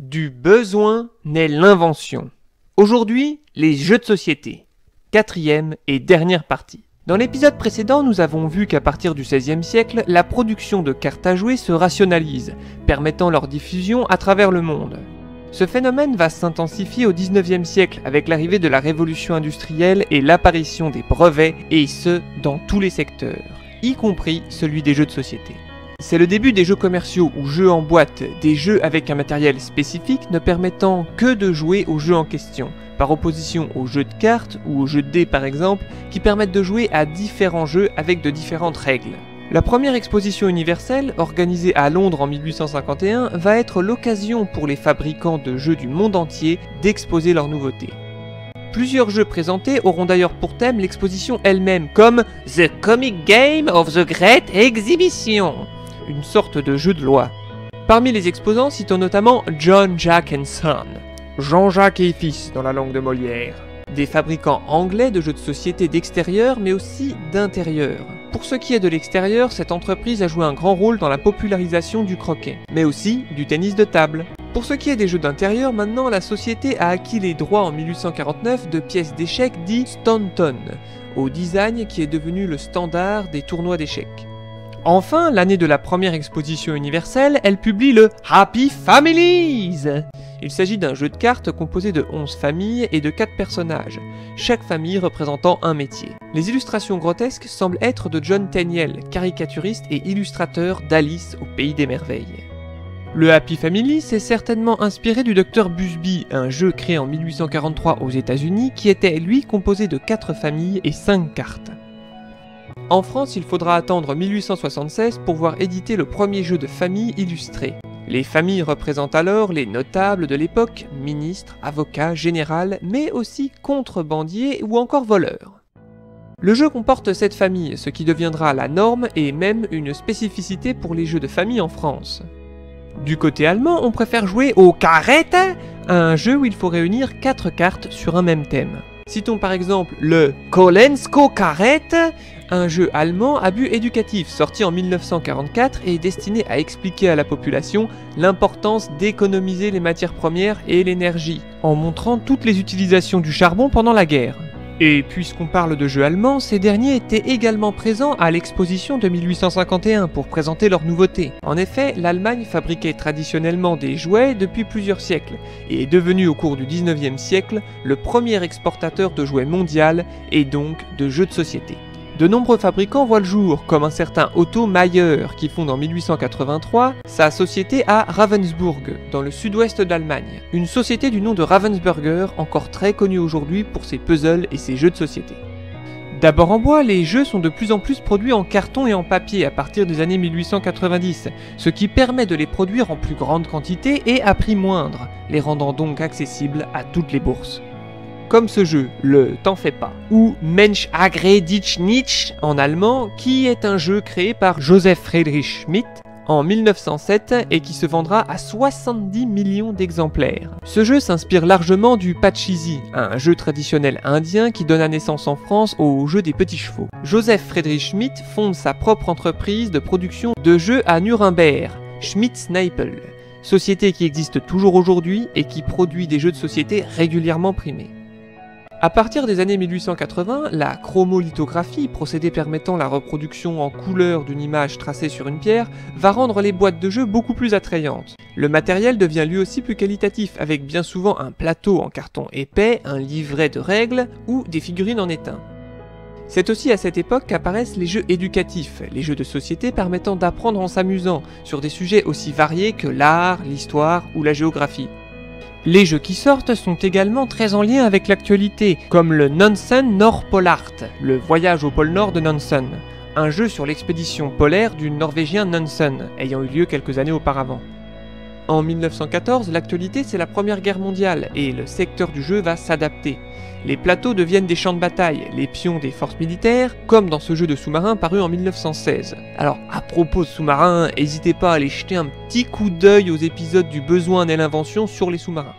Du besoin naît l'invention. Aujourd'hui, les jeux de société. 4e et dernière partie. Dans l'épisode précédent, nous avons vu qu'à partir du XVIe siècle, la production de cartes à jouer se rationalise, permettant leur diffusion à travers le monde. Ce phénomène va s'intensifier au XIXe siècle avec l'arrivée de la révolution industrielle et l'apparition des brevets, et ce, dans tous les secteurs, y compris celui des jeux de société. C'est le début des jeux commerciaux ou jeux en boîte, des jeux avec un matériel spécifique ne permettant que de jouer aux jeux en question, par opposition aux jeux de cartes ou aux jeux de dés par exemple, qui permettent de jouer à différents jeux avec de différentes règles. La première exposition universelle, organisée à Londres en 1851, va être l'occasion pour les fabricants de jeux du monde entier d'exposer leurs nouveautés. Plusieurs jeux présentés auront d'ailleurs pour thème l'exposition elle-même, comme The Comic Game of the Great Exhibition, une sorte de jeu de loi. Parmi les exposants, citons notamment John Jack & Son, Jean-Jacques et Fils dans la langue de Molière, des fabricants anglais de jeux de société d'extérieur mais aussi d'intérieur. Pour ce qui est de l'extérieur, cette entreprise a joué un grand rôle dans la popularisation du croquet, mais aussi du tennis de table. Pour ce qui est des jeux d'intérieur, maintenant la société a acquis les droits en 1849 de pièces d'échecs dit Staunton, au design qui est devenu le standard des tournois d'échecs. Enfin, l'année de la première exposition universelle, elle publie le Happy Families. Il s'agit d'un jeu de cartes composé de 11 familles et de 4 personnages, chaque famille représentant un métier. Les illustrations grotesques semblent être de John Tenniel, caricaturiste et illustrateur d'Alice au Pays des Merveilles. Le Happy Family s'est certainement inspiré du Dr Busby, un jeu créé en 1843 aux États-Unis qui était lui composé de 4 familles et 5 cartes. En France, il faudra attendre 1876 pour voir éditer le premier jeu de famille illustré. Les familles représentent alors les notables de l'époque, ministres, avocats, généraux, mais aussi contrebandiers ou encore voleurs. Le jeu comporte 7 familles, ce qui deviendra la norme et même une spécificité pour les jeux de famille en France. Du côté allemand, on préfère jouer au Karrette, un jeu où il faut réunir 4 cartes sur un même thème. Citons par exemple le Kolensko Karrette, un jeu allemand à but éducatif sorti en 1944 et destiné à expliquer à la population l'importance d'économiser les matières premières et l'énergie, en montrant toutes les utilisations du charbon pendant la guerre. Et puisqu'on parle de jeux allemands, ces derniers étaient également présents à l'exposition de 1851 pour présenter leurs nouveautés. En effet, l'Allemagne fabriquait traditionnellement des jouets depuis plusieurs siècles et est devenue au cours du 19e siècle le premier exportateur de jouets mondial et donc de jeux de société. De nombreux fabricants voient le jour, comme un certain Otto Mayer qui fonde en 1883 sa société à Ravensburg, dans le sud-ouest d'Allemagne. Une société du nom de Ravensburger, encore très connue aujourd'hui pour ses puzzles et ses jeux de société. D'abord en bois, les jeux sont de plus en plus produits en carton et en papier à partir des années 1890, ce qui permet de les produire en plus grande quantité et à prix moindre, les rendant donc accessibles à toutes les bourses. Comme ce jeu, le T'en fais pas, ou Mensch agré dich nicht en allemand, qui est un jeu créé par Joseph Friedrich Schmidt en 1907 et qui se vendra à 70 millions d'exemplaires. Ce jeu s'inspire largement du Pachisi, un jeu traditionnel indien qui donna naissance en France au jeu des petits chevaux. Joseph Friedrich Schmidt fonde sa propre entreprise de production de jeux à Nuremberg, Schmidt-Snipel, société qui existe toujours aujourd'hui et qui produit des jeux de société régulièrement primés. À partir des années 1880, la chromolithographie, procédé permettant la reproduction en couleur d'une image tracée sur une pierre, va rendre les boîtes de jeu beaucoup plus attrayantes. Le matériel devient lui aussi plus qualitatif, avec bien souvent un plateau en carton épais, un livret de règles ou des figurines en étain. C'est aussi à cette époque qu'apparaissent les jeux éducatifs, les jeux de société permettant d'apprendre en s'amusant, sur des sujets aussi variés que l'art, l'histoire ou la géographie. Les jeux qui sortent sont également très en lien avec l'actualité, comme le Nansen Nordpolart, le voyage au pôle Nord de Nansen, un jeu sur l'expédition polaire du Norvégien Nansen, ayant eu lieu quelques années auparavant. En 1914, l'actualité c'est la Première Guerre mondiale, et le secteur du jeu va s'adapter. Les plateaux deviennent des champs de bataille, les pions des forces militaires, comme dans ce jeu de sous-marin paru en 1916. Alors, à propos de sous-marins, n'hésitez pas à aller jeter un petit coup d'œil aux épisodes du Besoin naît l'invention sur les sous-marins.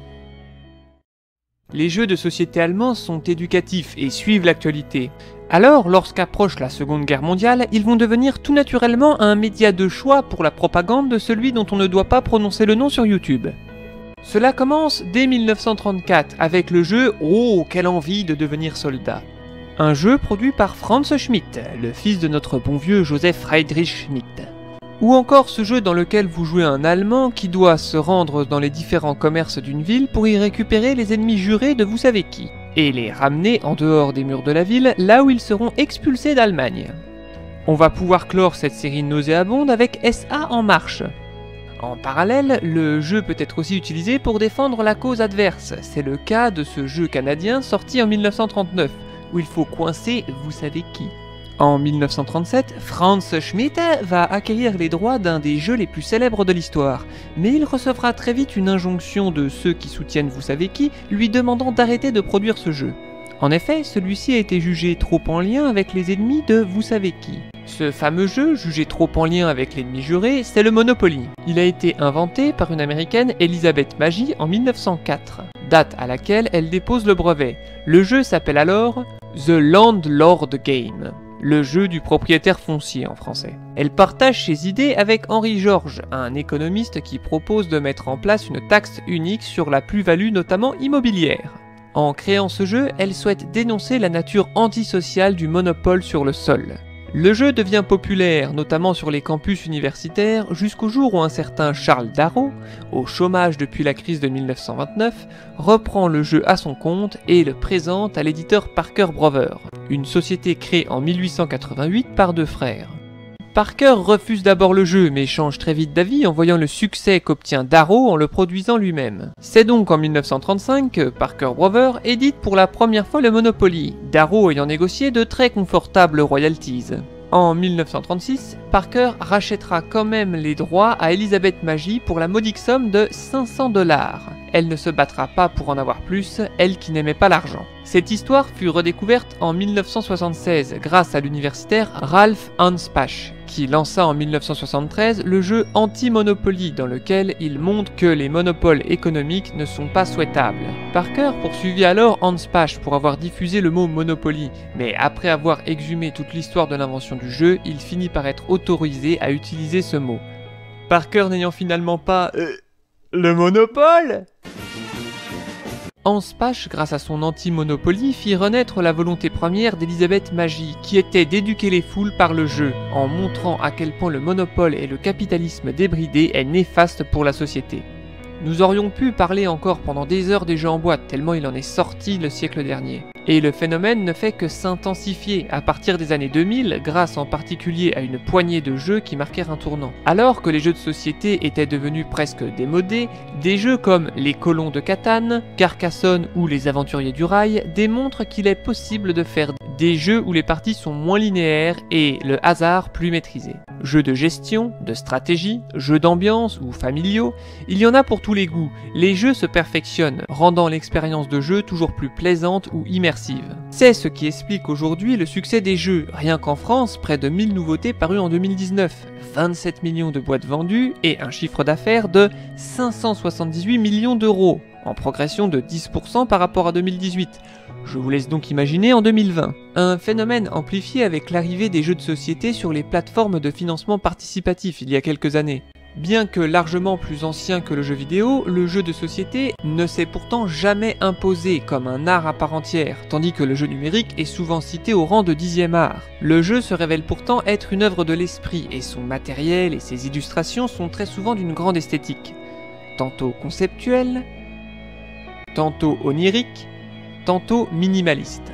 Les jeux de société allemands sont éducatifs et suivent l'actualité. Alors, lorsqu'approche la Seconde Guerre mondiale, ils vont devenir tout naturellement un média de choix pour la propagande de celui dont on ne doit pas prononcer le nom sur YouTube. Cela commence dès 1934 avec le jeu « Oh, quelle envie de devenir soldat !» Un jeu produit par Franz Schmidt, le fils de notre bon vieux Joseph Friedrich Schmidt. Ou encore ce jeu dans lequel vous jouez un Allemand qui doit se rendre dans les différents commerces d'une ville pour y récupérer les ennemis jurés de vous savez qui, et les ramener en dehors des murs de la ville, là où ils seront expulsés d'Allemagne. On va pouvoir clore cette série nauséabonde avec SA En Marche. En parallèle, le jeu peut être aussi utilisé pour défendre la cause adverse. C'est le cas de ce jeu canadien sorti en 1939, où il faut coincer vous savez qui. En 1937, Franz Schmidt va acquérir les droits d'un des jeux les plus célèbres de l'histoire, mais il recevra très vite une injonction de ceux qui soutiennent vous savez qui, lui demandant d'arrêter de produire ce jeu. En effet, celui-ci a été jugé trop en lien avec les ennemis de vous savez qui. Ce fameux jeu, jugé trop en lien avec l'ennemi juré, c'est le Monopoly. Il a été inventé par une américaine, Elizabeth Magie, en 1904, date à laquelle elle dépose le brevet. Le jeu s'appelle alors The Landlord Game, le jeu du propriétaire foncier en français. Elle partage ses idées avec Henri Georges, un économiste qui propose de mettre en place une taxe unique sur la plus-value notamment immobilière. En créant ce jeu, elle souhaite dénoncer la nature antisociale du monopole sur le sol. Le jeu devient populaire, notamment sur les campus universitaires, jusqu'au jour où un certain Charles Darrow, au chômage depuis la crise de 1929, reprend le jeu à son compte et le présente à l'éditeur Parker Brothers, une société créée en 1888 par deux frères. Parker refuse d'abord le jeu, mais change très vite d'avis en voyant le succès qu'obtient Darrow en le produisant lui-même. C'est donc en 1935 que Parker Brothers édite pour la première fois le Monopoly, Darrow ayant négocié de très confortables royalties. En 1936, Parker rachètera quand même les droits à Elizabeth Magie pour la modique somme de 500 $. Elle ne se battra pas pour en avoir plus, elle qui n'aimait pas l'argent. Cette histoire fut redécouverte en 1976 grâce à l'universitaire Ralph Anspach, qui lança en 1973 le jeu Anti-Monopoly dans lequel il montre que les monopoles économiques ne sont pas souhaitables. Parker poursuivit alors Anspach pour avoir diffusé le mot Monopoly, mais après avoir exhumé toute l'histoire de l'invention du jeu, il finit par être autorisé à utiliser ce mot. Parker n'ayant finalement pas... le monopole ? Anspach, grâce à son anti-monopoly, fit renaître la volonté première d'Elizabeth Magie, qui était d'éduquer les foules par le jeu, en montrant à quel point le monopole et le capitalisme débridé est néfaste pour la société. Nous aurions pu parler encore pendant des heures des jeux en boîte, tellement il en est sorti le siècle dernier. Et le phénomène ne fait que s'intensifier à partir des années 2000, grâce en particulier à une poignée de jeux qui marquèrent un tournant. Alors que les jeux de société étaient devenus presque démodés, des jeux comme Les Colons de Catane, Carcassonne ou Les Aventuriers du Rail démontrent qu'il est possible de faire des jeux où les parties sont moins linéaires et le hasard plus maîtrisé. Jeux de gestion, de stratégie, jeux d'ambiance ou familiaux, il y en a pour tous les goûts. Les jeux se perfectionnent, rendant l'expérience de jeu toujours plus plaisante ou immersive. C'est ce qui explique aujourd'hui le succès des jeux. Rien qu'en France, près de 1000 nouveautés parues en 2019, 27 millions de boîtes vendues et un chiffre d'affaires de 578 millions d'euros, en progression de 10% par rapport à 2018. Je vous laisse donc imaginer en 2020. Un phénomène amplifié avec l'arrivée des jeux de société sur les plateformes de financement participatif il y a quelques années. Bien que largement plus ancien que le jeu vidéo, le jeu de société ne s'est pourtant jamais imposé comme un art à part entière, tandis que le jeu numérique est souvent cité au rang de 10e art. Le jeu se révèle pourtant être une œuvre de l'esprit, et son matériel et ses illustrations sont très souvent d'une grande esthétique. Tantôt conceptuelle, tantôt onirique, tantôt minimaliste.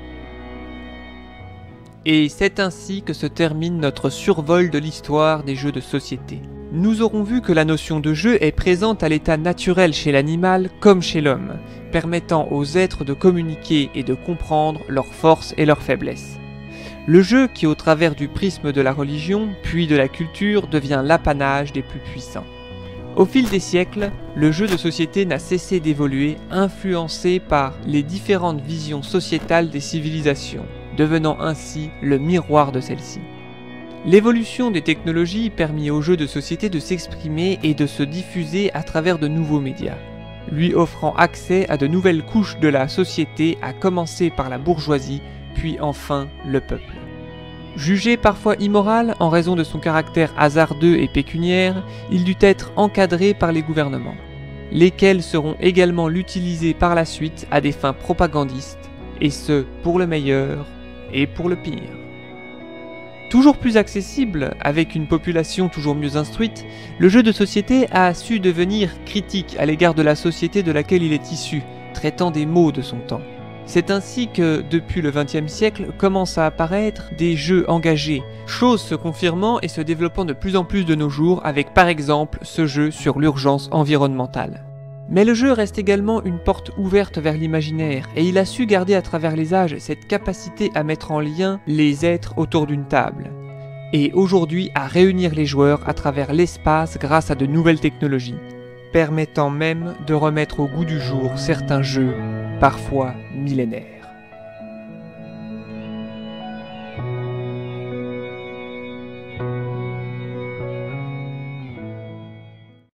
Et c'est ainsi que se termine notre survol de l'histoire des jeux de société. Nous aurons vu que la notion de jeu est présente à l'état naturel chez l'animal comme chez l'homme, permettant aux êtres de communiquer et de comprendre leurs forces et leurs faiblesses. Le jeu qui, au travers du prisme de la religion, puis de la culture, devient l'apanage des plus puissants. Au fil des siècles, le jeu de société n'a cessé d'évoluer, influencé par les différentes visions sociétales des civilisations, devenant ainsi le miroir de celles-ci. L'évolution des technologies permit aux jeux de société de s'exprimer et de se diffuser à travers de nouveaux médias, lui offrant accès à de nouvelles couches de la société, à commencer par la bourgeoisie, puis enfin le peuple. Jugé parfois immoral en raison de son caractère hasardeux et pécuniaire, il dut être encadré par les gouvernements. lesquels seront également utilisés par la suite à des fins propagandistes, et ce pour le meilleur et pour le pire. Toujours plus accessible, avec une population toujours mieux instruite, le jeu de société a su devenir critique à l'égard de la société de laquelle il est issu, traitant des maux de son temps. C'est ainsi que, depuis le XXe siècle, commencent à apparaître des jeux engagés, chose se confirmant et se développant de plus en plus de nos jours avec par exemple ce jeu sur l'urgence environnementale. Mais le jeu reste également une porte ouverte vers l'imaginaire, et il a su garder à travers les âges cette capacité à mettre en lien les êtres autour d'une table, et aujourd'hui à réunir les joueurs à travers l'espace grâce à de nouvelles technologies, permettant même de remettre au goût du jour certains jeux, parfois millénaires.